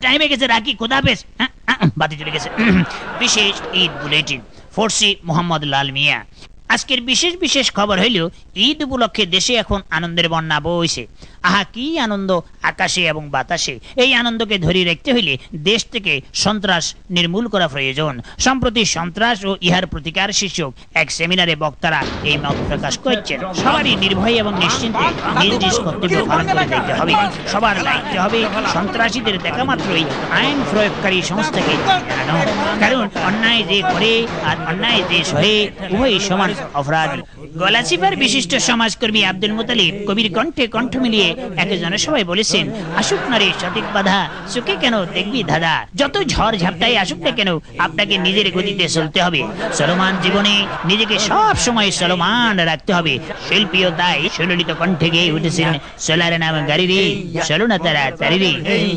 টাইমে গেছে, রাখি, খোদা হাফেজ। বাতি চলে গেছে। বিশেষ ঈদ বুলেটিন, ফোর্সি মোহাম্মদ লাল মিয়া। আজকের বিশেষ বিশেষ খবর হইল ঈদ উপলক্ষে দেশে এখন আনন্দের বন্যা বইছে। আহা কি আনন্দ আকাশে এবং বাতাসে। এই আনন্দকে ধরে রাখতে হইলে দেশ থেকে সন্ত্রাস নির্মূল করা প্রয়োজন। সম্প্রতি সন্ত্রাস ও ইহার প্রতিকার শীর্ষক এক সেমিনারে বক্তারা এই মত প্রকাশ করছেন। সবারই নির্ভয় এবং নিশ্চিন্তে নিজ নিজ কর্তব্য পালন করে যেতে হবে। সবার দায়িত্ব হবে সন্ত্রাসীদের দেখা মাত্রই আইন প্রয়োগকারী সংস্থাকে জানানো। কারণ অন্যায় যে করে আর অন্যায় যে সহে উভয় সমান অপরাধী। গলাচিপার বিশিষ্ট সমাজকর্মী আব্দুল মুতালিব কবির কণ্ঠে কণ্ঠ মিলিয়ে এক জনসভায় বলেছেন, আসুক না রে সঠিক বাধা, চোখে কেন দেখবি ধাঁধা। যত ঝড় ঝাপটাই আসুক না কেন আপনাকে নিজের গতিতে চলতে হবে। চলমান জীবনে নিজেকে সব সময় চলমান রাখতে হবে। শিল্পীও তাই সুললিত কণ্ঠে গেয়ে উঠেছেন, চলার নাম গাড়ি রে, চলো না তারা তারি রে।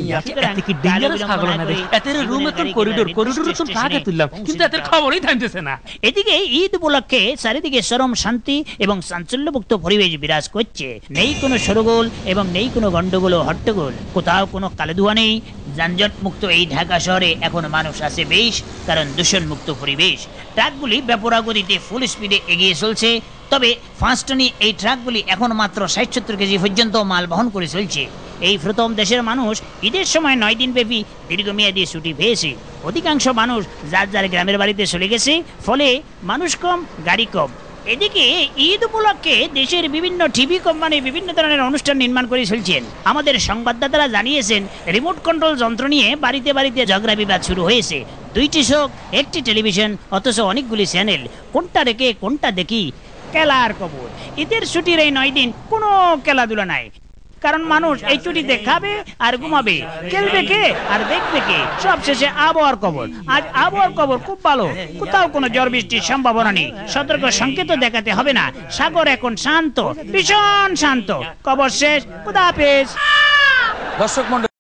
এদিকে ঈদ উপলক্ষে চারিদিকে চরম শান্তি এবং চাঞ্চল্যমুক্ত পরিবেশ বিরাজ করছে। নেই কোনো সরগোল এবং নেই কোনো গন্ডগোল ও হট্টগোল। কোথাও কোনো কালেধুয়া নেই। যানজট মুক্ত এই ঢাকা শহরে এখন মানুষ আছে বেশ, কারণ দূষণ মুক্ত পরিবেশ। ট্রাকগুলি বেপরোয়া গতিতে ফুল স্পিডে এগিয়ে চলছে। তবে ফাঁসটনি এই ট্রাকগুলি এখন মাত্র ৬০-৭০ কেজি পর্যন্ত মাল বহন করে চলছে। এই প্রথম দেশের মানুষ ঈদের সময় ৯ দিন ব্যাপী দীর্ঘমেয়াদী ছুটি পেয়েছে। অধিকাংশ মানুষ যার যার গ্রামের বাড়িতে চলে গেছে, ফলে মানুষ কম, গাড়ি কম। এদিকে ঈদ উপলক্ষে দেশের বিভিন্ন টিভি কোম্পানি বিভিন্ন ধরনের অনুষ্ঠান নির্মাণ করে চলছেন। আমাদের সংবাদদাতারা জানিয়েছেন, রিমোট কন্ট্রোল যন্ত্র নিয়ে বাড়িতে বাড়িতে ঝগড়া বিবাদ শুরু হয়েছে। ২টি শোক, একটি টেলিভিশন, অথচ অনেকগুলি চ্যানেল। কোনটা রেখে কোনটা দেখি, খেলার খবর। ঈদের ছুটির এই ৯ দিন কোনো খেলাধুলা নাই, কারণ মানুষ এই ছুটিতে খাবে আর ঘুমাবে, খেলবে কে আর দেখবে কে। সবশেষে আবহাওয়ার খবর। আজ আবহাওয়ার খবর খুব ভালো, কোথাও কোনো ঝড় বৃষ্টির সম্ভাবনা নেই। সতর্ক সংকেত দেখাতে হবে না। সাগর এখন শান্ত, ভীষণ শান্ত। খবর শেষ, খোদা হাফেজ। দর্শক মণ্ডলী।